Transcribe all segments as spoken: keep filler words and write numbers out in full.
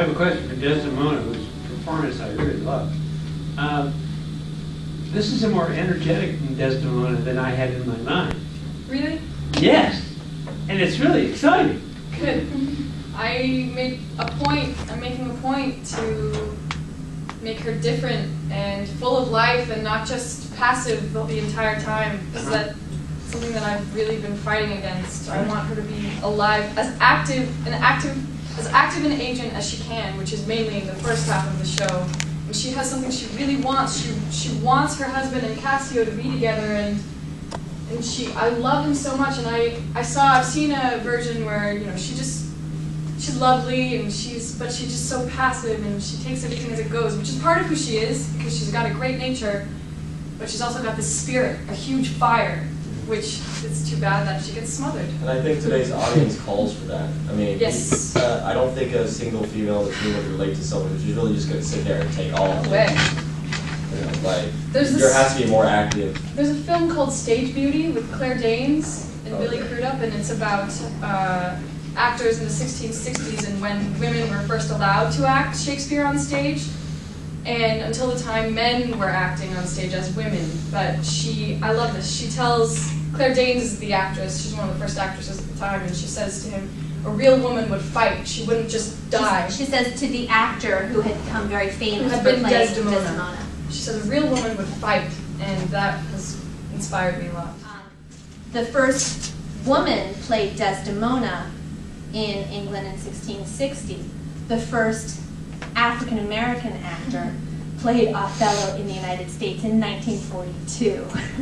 have a question for Desdemona, whose performance I really love. Um, this is a more energetic Desdemona than I had in my mind. Really? Yes, and it's really exciting. Good. I made a point, I'm making a point to make her different and full of life and not just passive the entire time. Is that something that I've really been fighting against? I want her to be alive, as active, an active, as active an agent as she can, which is mainly in the first half of the show. And she has something she really wants. She she wants her husband and Cassio to be together, and and she I love him so much. And I I saw I've seen a version where you know she just. She's lovely, and she's, but she's just so passive, and she takes everything as it goes, which is part of who she is, because she's got a great nature, but she's also got this spirit, a huge fire, which it's too bad that she gets smothered. And I think today's audience calls for that. I mean, yes. uh, I don't think a single female in the team would relate to someone who's really just going to sit there and take all of it. You know, like, There's there this, has to be more active. There's a film called Stage Beauty with Claire Danes and oh, Billy yeah. Crudup, and it's about uh, actors in the sixteen sixties and when women were first allowed to act Shakespeare on stage, and until the time men were acting on stage as women. But she, I love this, she tells, Claire Danes is the actress, she's one of the first actresses at the time, and she says to him, a real woman would fight, she wouldn't just die. She, she says to the actor who had become very famous had for been playing Desdemona. Desdemona. She says a real woman would fight, and that has inspired me a lot. Um, the first woman played Desdemona in England in sixteen sixty. The first African-American actor played Othello in the United States in nineteen forty-two.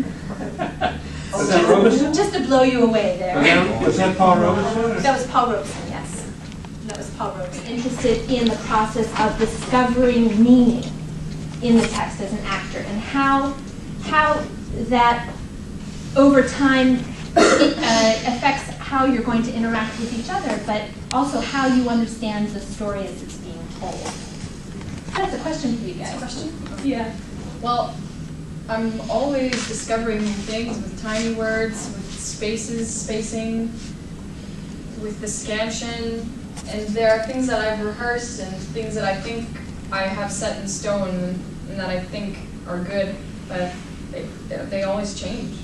Was that Robeson? Just to blow you away there. Was that, was that Paul Robeson? That was Paul Robeson, yes. That was Paul Robeson. Interested in the process of discovering meaning in the text as an actor, and how, how that over time it, uh, affects how you're going to interact with each other, but also how you understand the story as it's being told. That's a question for you guys. Question? Yeah. Well, I'm always discovering new things with tiny words, with spaces, spacing, with the scansion, and there are things that I've rehearsed and things that I think I have set in stone and that I think are good, but they, they always change.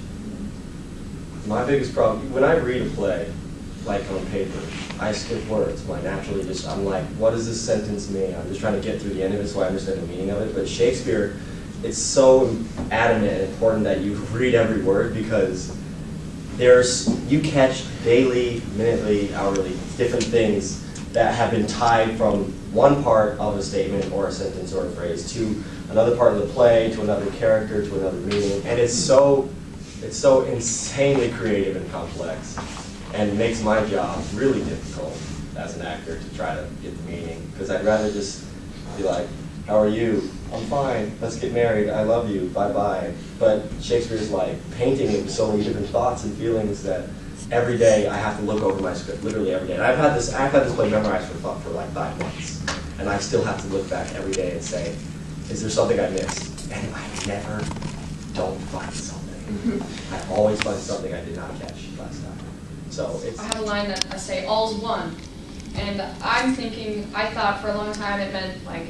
My biggest problem, when I read a play, like on paper, I skip words. I naturally just, I'm like, what does this sentence mean? I'm just trying to get through the end of it so I understand the meaning of it. But Shakespeare, it's so adamant and important that you read every word, because there's, you catch daily, minutely, hourly, different things that have been tied from one part of a statement or a sentence or a phrase to another part of the play, to another character, to another meaning. And it's so, it's so insanely creative and complex, and makes my job really difficult as an actor to try to get the meaning, because I'd rather just be like, how are you? I'm fine, let's get married, I love you, bye-bye. But Shakespeare's like painting it with so many different thoughts and feelings that every day I have to look over my script, literally every day. And I've had this, I've had this play memorized for, for like five months, and I still have to look back every day and say, is there something I missed? And I never don't find something. Mm-hmm. I always find something I did not catch last time. So it's, I have a line that I say, all's one. And I'm thinking, I thought for a long time it meant like,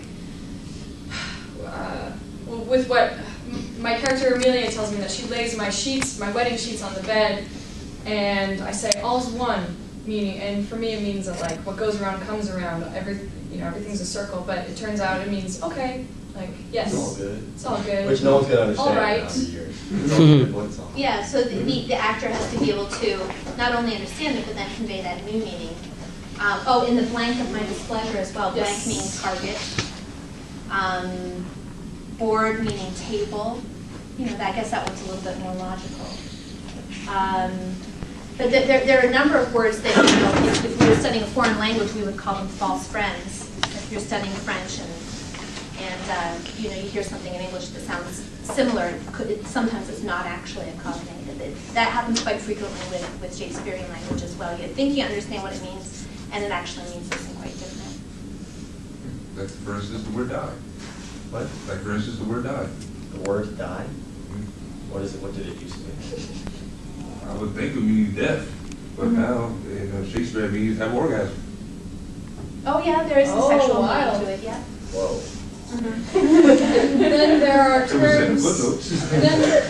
uh, with what my character Amelia tells me, that she lays my sheets, my wedding sheets on the bed, and I say, all's one, meaning, and for me it means that like what goes around comes around, every, you know, everything's a circle, but it turns out it means, okay, like, yes. it's all good. It's all good. Which no one's going to understand All right. in a hundred years. It's all good. What's all? Yeah, so the, the, the actor has to be able to not only understand it, but then convey that new meaning. Um, oh, in the blank of my displeasure as well, blank Yes. meaning target. Um, board meaning table. You know, I guess that one's a little bit more logical. Um, but th there, there are a number of words that, you know, if, if we were studying a foreign language, we would call them false friends. If you're studying French and, and uh, you know, you hear something in English that sounds similar, it could, it, sometimes it's not actually a cognative. It, that happens quite frequently with, with Shakespearean language as well. You think you understand what it means, and it actually means something quite different. Like, for instance, the word die. What? Like, for instance, the word die. The word die? What is it? What did it used to mean? I would think it would mean death, but Mm-hmm. now, you know, Shakespeare means have orgasm. Oh yeah, there is some Oh, sexual wild. meaning to it, yeah. Whoa. Then there are It was in the terms. footnotes. And then,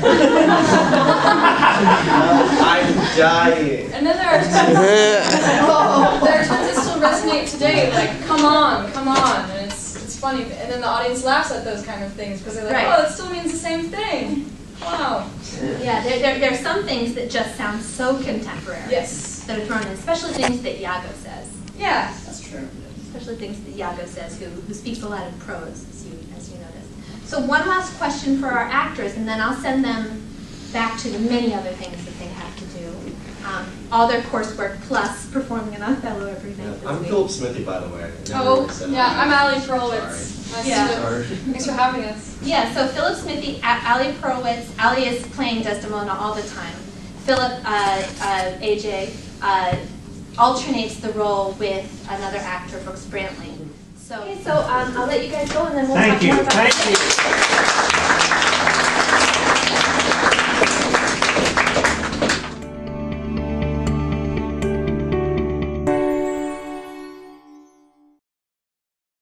I'm dying. and then there are terms. Oh, there are terms that still resonate today, like "come on, come on," and it's it's funny. And then the audience laughs at those kind of things because they're like, Right. "Oh, it still means the same thing." Wow. Yeah, there, there, there are some things that just sound so contemporary. Yes. That are thrown in, especially things that Iago says. Yeah, that's true. Especially things that Iago says, who, who speaks a lot in prose, as you, as you noticed. So one last question for our actors, and then I'll send them back to the many other things that they have to do. Um, all their coursework plus performing an Othello every Yeah, night this I'm week. Phillip Smithey, by the way. I never Oh, really said yeah, that. I'm Ali Perlwitz. Nice Yeah. to Sorry. Thanks for having us. Yeah, so Phillip Smithey, A- Ali Perlwitz, Ali is playing Desdemona all the time. Phillip uh, uh, A J uh, alternates the role with another actor, Brooks Brantley. So, okay, so um, I'll let you guys go and then we'll Thank talk you, more about thank you.